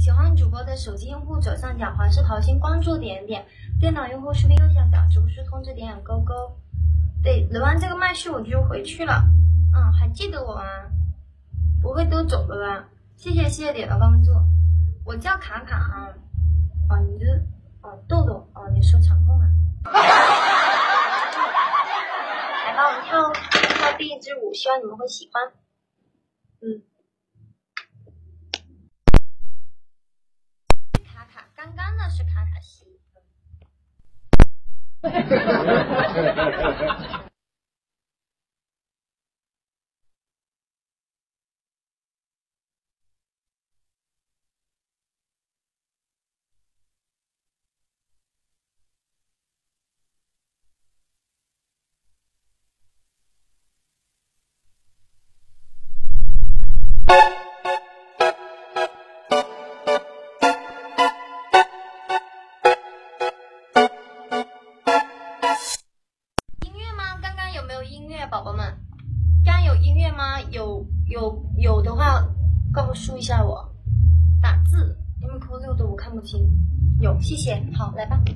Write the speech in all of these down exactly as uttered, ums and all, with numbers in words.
喜欢主播的手机用户左上角黄色桃心关注点点，电脑用户视频右下角直播室通知点点勾勾。对，留完这个麦序我就回去了。嗯，还记得我吗？不会都走了吧？谢谢谢谢点的关注。我叫卡卡啊。哦，你这哦豆豆哦，你说场控啊。来吧，我们跳跳第一支舞，希望你们会喜欢。嗯。卡卡，刚刚那是卡卡西。宝宝们，刚有音乐吗？有有有的话，告诉一下我。打字，因为扣六的我看不清。有，谢谢。好，来吧。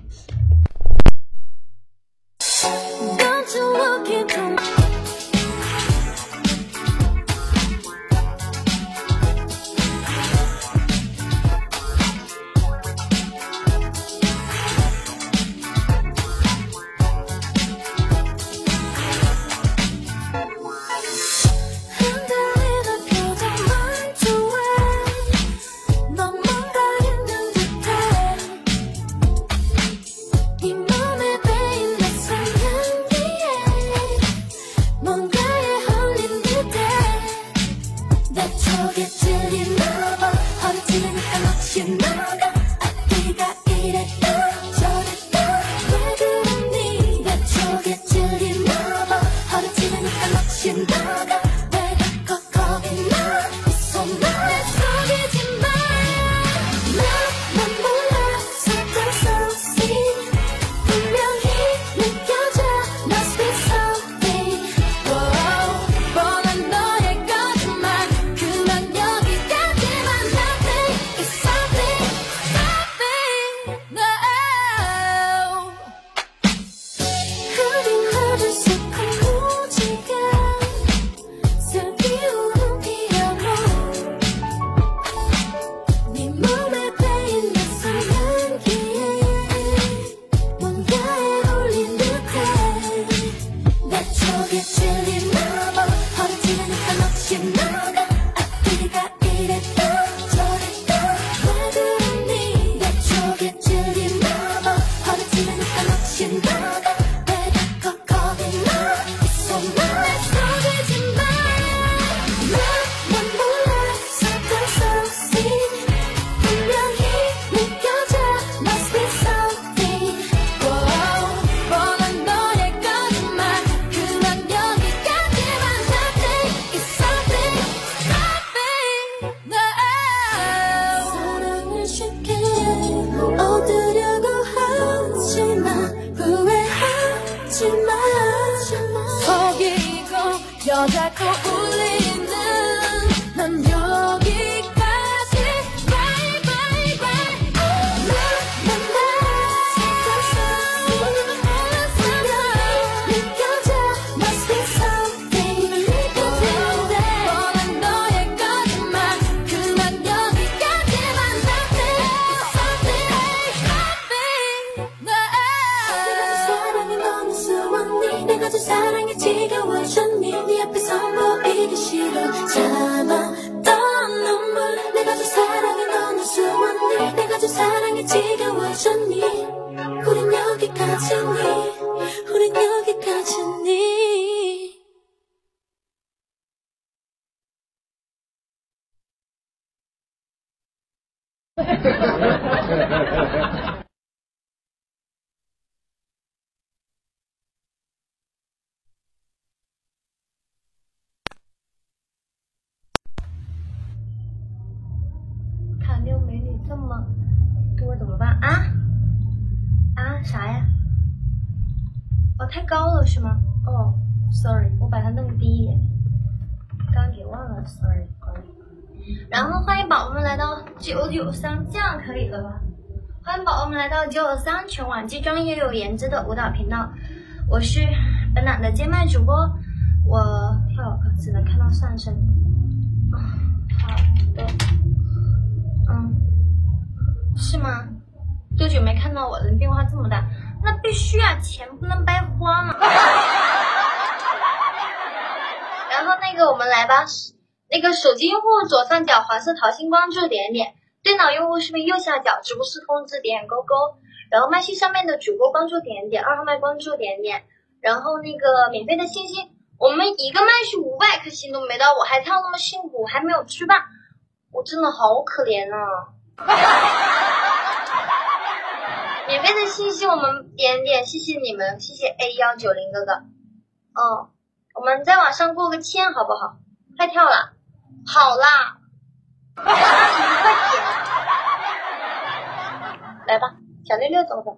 看六美女这么多怎么办啊？啊啥呀？哦，太高了是吗？哦 ，sorry， 我把它弄低一点，刚给忘了 ，sorry， 关于。 然后欢迎宝宝们来到九九三，这样可以了吧？欢迎宝宝们来到九九三全网既专业又有颜值的舞蹈频道，我是本档的接麦主播，我跳只能看到上身。好的，嗯，是吗？多久没看到我的变化这么大？那必须啊，钱不能白花嘛。然后那个我们来吧，那个手机用户左上角黄色桃心关注点点，电脑用户视频右下角直播室通知点点勾勾，然后麦序上面的主播关注点点，二号麦关注点点，然后那个免费的星星，我们一个麦序五百颗星都没到，我还跳那么辛苦，还没有吃饭，我真的好可怜啊。免费的信息我们点点，谢谢你们，谢谢 A 一九零哥哥。哦，我们再往上过个千好不好？快跳了，好啦，快点，来吧，小六六走走。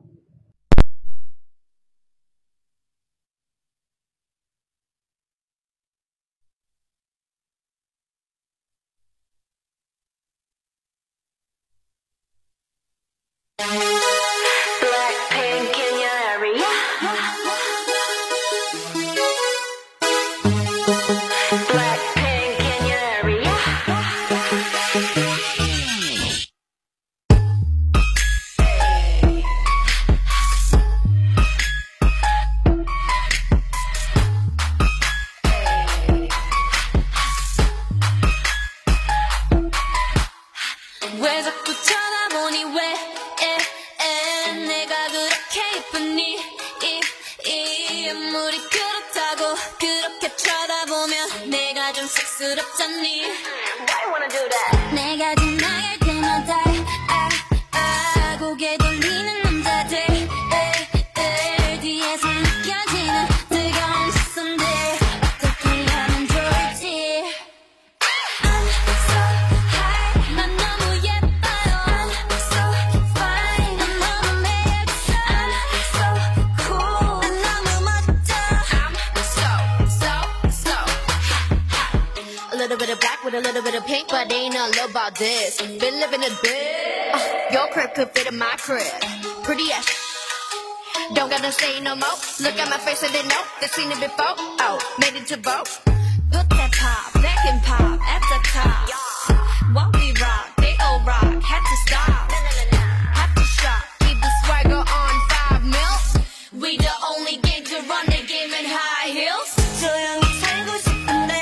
Why wanna do that? 내가 지나갈 때마다 아, 아, 고개 돌리는 남자들 을, 을, 뒤에서 느껴지는 뜨거운 시선들 어떻게 하면 좋을지 I'm so high 난 너무 예뻐요 I'm so fine 난 너무 매력있어 I'm so cool 난 너무 멋져 I'm so so so A little bit of black with a little bit of pink, but they ain't nothing about this. Been living a bit. Uh, your crib could fit in my crib. Pretty as don't gotta say no more. Look at my face and they know they've seen it before. Oh, made it to vote. Put that pop, back and pop at the top. While we rock, they all rock. Had to stop. Have to shop. Keep the swagger on five mil. We the only game to run the game in high heels. 조용히 살고 싶은데.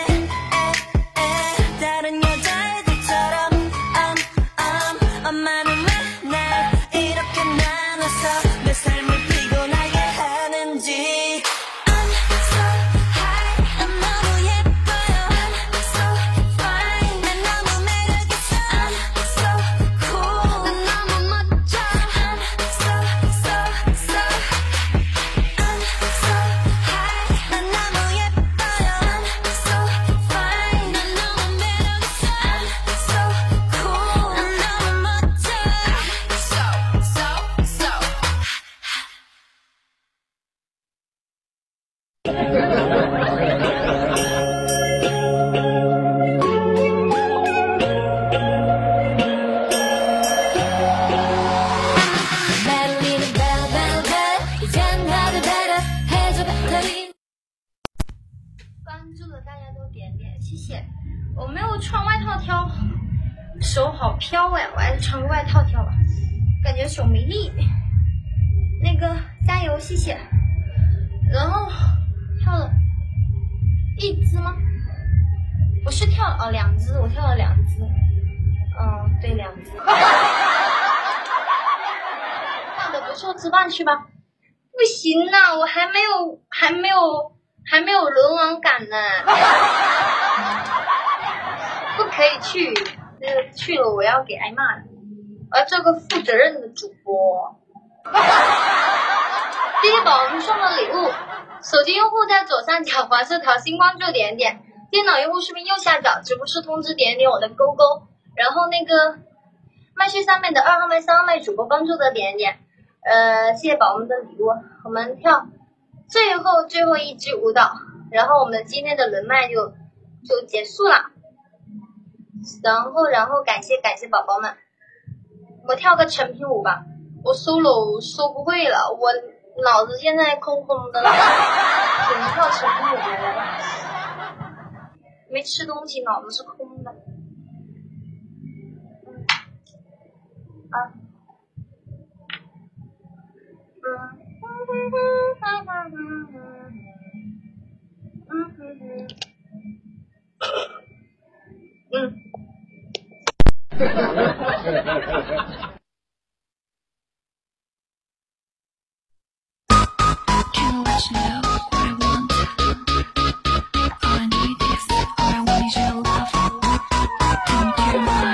다른 여자애들처럼 um, um, 엄마는 왜 날 이렇게 나눠서 내 삶을 피곤하게 하는지 I'm so high 난 너무 예뻐요 I'm so fine 난 너무 매력있어 I'm so cool 난 너무 멋져 I'm so so so I'm so high 난 너무 예뻐요 I'm so fine 난 너무 매력있어 I'm so cool 난 너무 멋져 So so so Marilyn bell bell bell 이젠 나를 배려해줘 배터리 关注的大家都点点，谢谢。我没有穿外套挑，手好飘哎，我还是穿个外套挑吧，感觉手没力。那个加油，谢谢。然后跳了一只吗？我是跳了哦两只，我跳了两只。嗯，对，两只。跳的不错，吃饭去吧。不行呐，我还没有，还没有。还没有轮王感呢，不可以去，那个去了我要给挨骂的。我要做个负责任的主播。谢谢宝宝们送的礼物。手机用户在左上角黄色桃心关注点点，电脑用户视频右下角直播室通知点点我的勾勾，然后那个麦序上面的二号麦、三号麦主播关注的点点。呃，谢谢宝宝们的礼物，我们跳。最后最后一支舞蹈，然后我们今天的轮麦就就结束了。 然后然后感谢感谢宝宝们，我跳个成品舞吧，我 solo 收不会了，我脑子现在空空的了，只能跳成品舞了，没吃东西，脑子是空的。嗯啊嗯嗯嗯。 Can't let you know what I want. All I need is, all I want is your love. Tell me you're mine.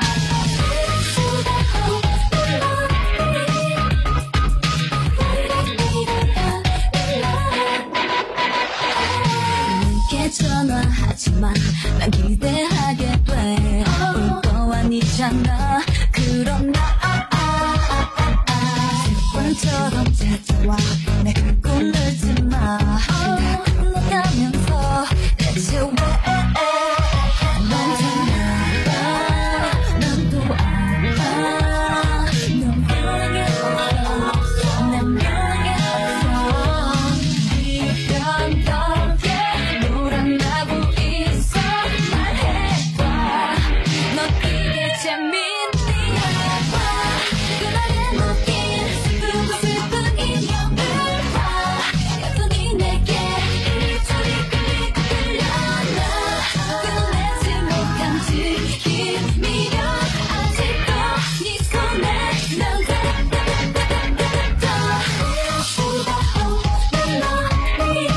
내게 전화하지마. 난 기대하게 돼. 올 거 아니잖아. 그럼 나 습관처럼 찾아와. 내 그 꿈을 마. 다 흘러가면서 대체 왜 넌 또 알아. 넌 변하게 없어. 난 변하게 없어. 이런 덕에 놀아나고 있어. 말해봐. 넌 이게 재밌니? 그날의 느낌 슬프고 슬픈 인형들 봐. 여전히 내게 이리저리 끌리고 끌려나. 끊어내지 못한 지긴 미련 아직도 네 손에 난 닿아닿아닿아닿아. 수다 난 너니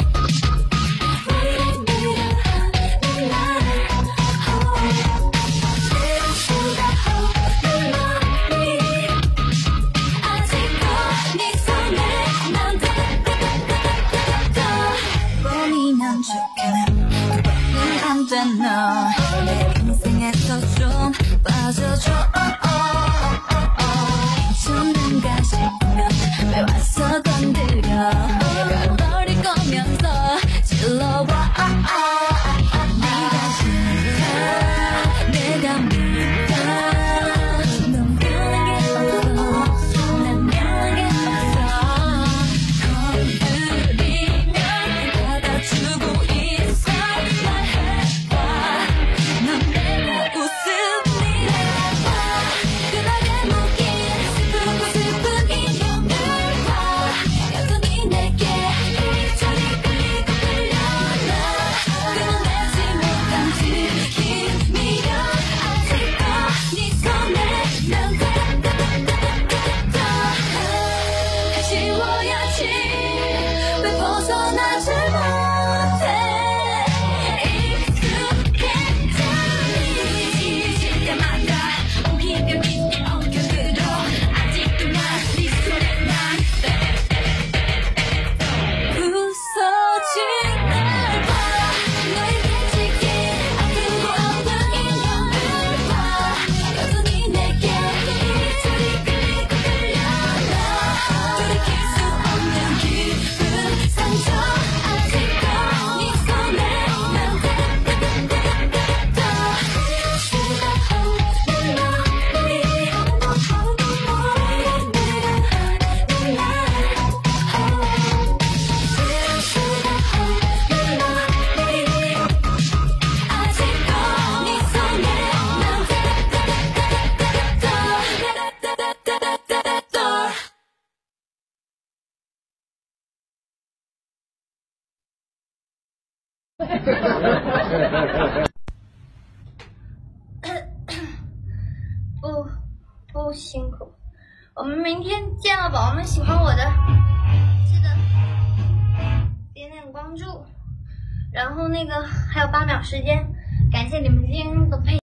우리 뻔히난 척하는 그거는 안 되나. 내 인생에서 좀 빠져줘. 괜찮은가 싶으면 왜 와서 건드려. 별버릴 거면서 질러와. 네가 싫다 내가 믿다. 넌 변하게 없어. 난 변하게 없어. 건드리면 받아주고 있어. 말해봐. 넌 내가 웃음이 그날의 느낌 슬프고 슬픈 인형들 봐. 여전히 내게 이리저리 끌리고 끌려나. 끊어내지 못한 지긴 미련 아직도 네 손에 난 닿아닿아닿아. 지워야지 왜 벗어나지 못해. 익숙했잖니. 지칠 때마다 옮기며 밑에 엉켜들어. 아직도 난네 손에 난 부서진 날 봐. 너의 빛이기 아프고 아픈 인형들 봐. 여전히 내게 이리저리 끌리고 끌려나. 돌이킬 수 없는 기분 상처 아직도 네 손에 난 닿아닿아닿아. 수다 난 너니 아직도 네 손에 난 닿아닿아닿아. 不不辛苦，我们明天见了，宝宝们喜欢我的，记得点点关注，然后那个还有八秒时间，感谢你们今天的配。